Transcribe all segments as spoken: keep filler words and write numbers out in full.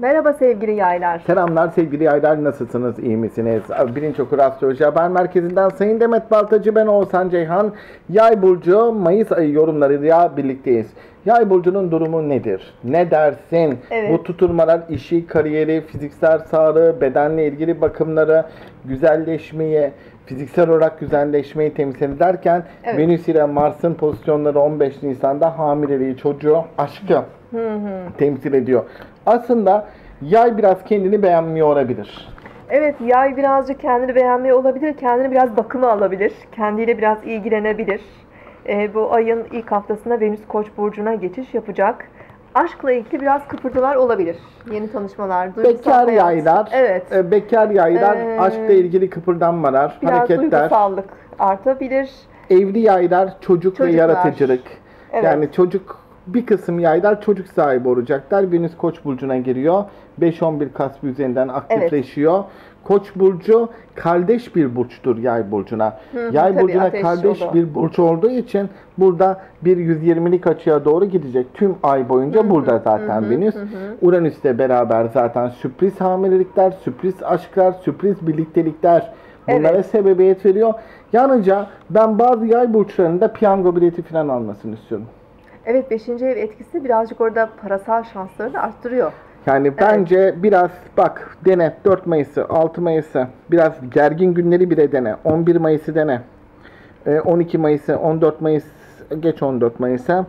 Merhaba sevgili yaylar. Selamlar sevgili yaylar, nasılsınız, iyi misiniz? Birinci Okur Astroloji Haber Merkezi'nden Sayın Demet Baltacı, ben Oğuzhan Ceyhan. Yay burcu Mayıs ayı yorumlarıyla birlikteyiz. Yay burcunun durumu nedir? Ne dersin? Evet. Bu tutulmalar işi, kariyeri, fiziksel sağlığı, bedenle ilgili bakımları, güzelleşmeyi, fiziksel olarak güzelleşmeyi temsil ederken Evet. Venüs ile Mars'ın pozisyonları on beş Nisan'da hamileliği, çocuğu, aşkı Hı hı. temsil ediyor. Aslında yay biraz kendini beğenmiyor olabilir. Evet, yay birazcık kendini beğenmeye olabilir, kendini biraz bakıma alabilir, kendiyle biraz ilgilenebilir. Ee, bu ayın ilk haftasında Venüs Koç burcuna geçiş yapacak. Aşkla ilgili biraz kıpırtılar olabilir. Yeni tanışmalar, duygusal Bekar hayat. yaylar, Evet. e, bekar yaylar, Ee, aşkla ilgili kıpırdanmalar, Biraz hareketler. duygusallık artabilir. Evli yaylar, çocuk ve Çocuklar. yaratıcılık. Evet. Yani çocuk, bir kısım yaylar çocuk sahibi olacaklar. Venüs Koç burcuna giriyor. beş on bir Kasım üzerinden aktifleşiyor. Koç burcu kardeş bir burçtur yay burcuna. Hı hı, Yay tabii, burcuna ateş kardeş o da. bir burç olduğu için burada bir yüz yirmilik açıya doğru gidecek. Tüm ay boyunca burada zaten Venüs. Uranüs'le beraber zaten sürpriz hamilelikler, sürpriz aşklar, sürpriz birliktelikler bunlara Evet. sebebiyet veriyor. Yalnızca ben bazı yay burçlarında piyango bileti falan almasını istiyorum. Evet, beşinci ev etkisi birazcık orada parasal şansları da arttırıyor. Yani bence biraz bak dene, dört Mayıs'ı, altı Mayıs'ı, biraz gergin günleri bile dene. on bir Mayıs'ı dene. Ee, on iki Mayıs'ı, on dört Mayıs, geç on dört Mayıs'a.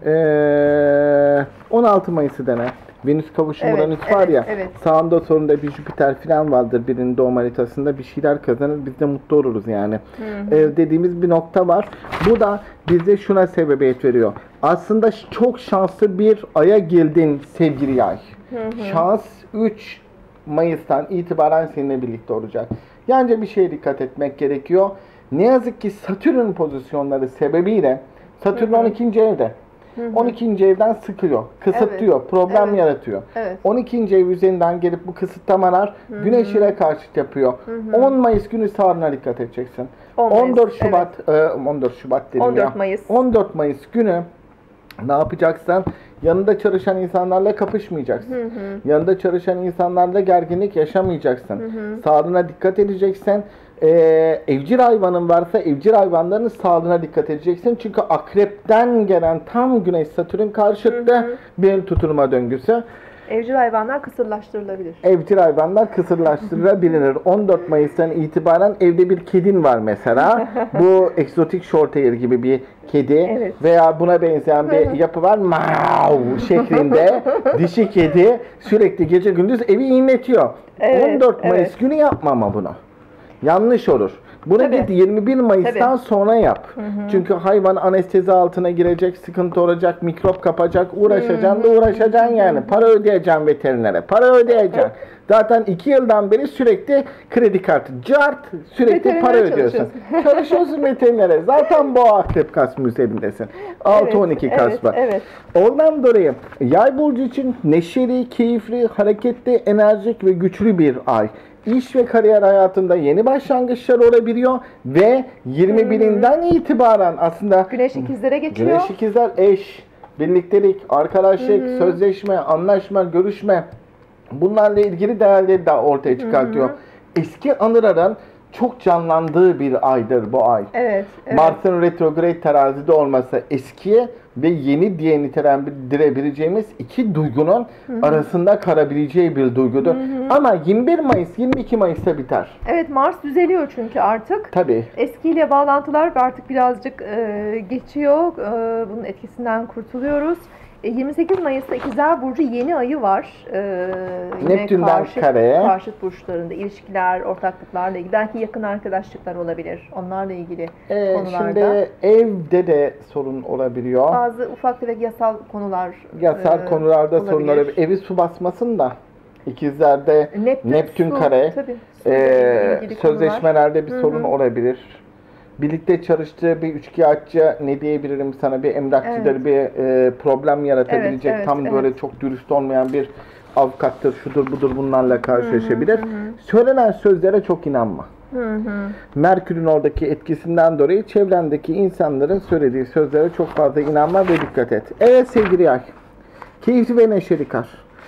Ee, on altı Mayıs'ı dene. Venüs kavuşumu Evet, Uranüs var evet, ya. evet. Sağında solunda bir Jüpiter falan vardır birinin doğum haritasında, bir şeyler kazanır, biz de mutlu oluruz yani. Ee, dediğimiz bir nokta var. Bu da bize şuna sebebiyet veriyor. Aslında çok şanslı bir aya girdin sevgili yay. Şans üç Mayıs'tan itibaren seninle birlikte olacak. Yalnızca bir şeye dikkat etmek gerekiyor. Ne yazık ki Satürn pozisyonları sebebiyle Satürn on ikinci evde. on ikinci evden sıkıyor, kısıtlıyor, Evet, problem evet, yaratıyor. evet. on ikinci ev üzerinden gelip bu kısıtlamalar Güneş ile karşıt yapıyor. on Mayıs günü sağlığına dikkat edeceksin. on Mayıs, on dört Şubat, e, on dört Şubat dedim on dört ya. Mayıs. on dört Mayıs günü ne yapacaksan yanında çalışan insanlarla kapışmayacaksın. Yanında çalışan insanlarla gerginlik yaşamayacaksın. Sağlığına dikkat edeceksin. Ee, evcil hayvanın varsa evcil hayvanların sağlığına dikkat edeceksin. Çünkü akrepten gelen tam Güneş Satürn karşıtı bir tutulma döngüsü. Evcil hayvanlar kısırlaştırılabilir. Evcil hayvanlar kısırlaştırılabilir. on dört Mayıs'tan itibaren evde bir kedin var mesela. Bu egzotik shorthair gibi bir kedi Evet. veya buna benzeyen bir yapı var. Mau şeklinde dişi kedi sürekli gece gündüz evi inletiyor. Evet, on dört Mayıs evet. günü yapma ama bunu. Yanlış olur. Bunu Tabii. git yirmi bir Mayıs'tan Tabii. sonra yap. Çünkü hayvan anestezi altına girecek, sıkıntı olacak, mikrop kapacak, uğraşacaksın da uğraşacaksın yani. Para ödeyeceksin veterinere, para ödeyeceksin. Zaten iki yıldan beri sürekli kredi kartı, cart, sürekli Veterinere para ödüyorsun. çalışıyorsun. Çalışıyorsun veterinere. Zaten boğa akrep Kasım üzerindesin. altı on iki Evet, Kasım. evet. Ondan dolayı yay burcu için neşeli, keyifli, hareketli, enerjik ve güçlü bir ay. İş ve kariyer hayatında yeni başlangıçlar olabiliyor ve yirmi birinden itibaren aslında Güneş ikizlere geçiyor. Güneş ikizler, eş, birliktelik, arkadaşlık, sözleşme, anlaşma, görüşme, bunlarla ilgili değerleri de ortaya çıkartıyor. Eski anıların çok canlandığı bir aydır bu ay. Evet, evet. Mars'ın retrograde terazide olması eskiye ve yeni diye nitelendirebileceğimiz iki duygunun arasında kalabileceği bir duygudur. Ama yirmi bir Mayıs, yirmi iki Mayıs'ta biter. Evet, Mars düzeliyor çünkü artık. Tabii. Eskiyle bağlantılar artık birazcık e, geçiyor. E, bunun etkisinden kurtuluyoruz. E, yirmi sekiz Mayıs'ta İkizler Burcu yeni ayı var. E, yine Neptün'den karşıt, kareye. karşıt burçlarında ilişkiler, ortaklıklarla ilgili. Belki yakın arkadaşlıklar olabilir. Onlarla ilgili Ee, konularda. şimdi evde de sorun olabiliyor. Bazı ufak tefek yasal konular Yasal e, konularda sorun olabilir. olabilir. Evi su basmasın da İkizlerde Neptün, Neptün su, kare, tabii, suyla e, ilgili konular. sözleşmelerde bir sorun olabilir. Birlikte çalıştığı bir üçkağıtçı, ne diyebilirim sana, bir emlakçıdır, Evet. bir e, problem yaratabilecek, Evet, evet, tam evet. böyle çok dürüst olmayan bir avukattır, şudur budur, bunlarla karşılaşabilir. Söylenen sözlere çok inanma. Hı hı. Merkür'ün oradaki etkisinden dolayı çevrendeki insanların söylediği sözlere çok fazla inanma ve dikkat et. Evet sevgili yay, keyifli ve neşeli kar.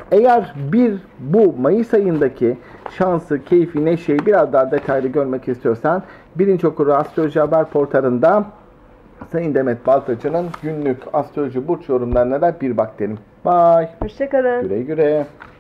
Eğer bir bu Mayıs ayındaki şansı, keyfi, neşeyi biraz daha detaylı görmek istiyorsan Birinci Okuru Astroloji Haber Portalında Sayın Demet Baltacı'nın günlük astroloji burç yorumlarına da bir bak derim. Bye. Hoşçakalın. Güle güle.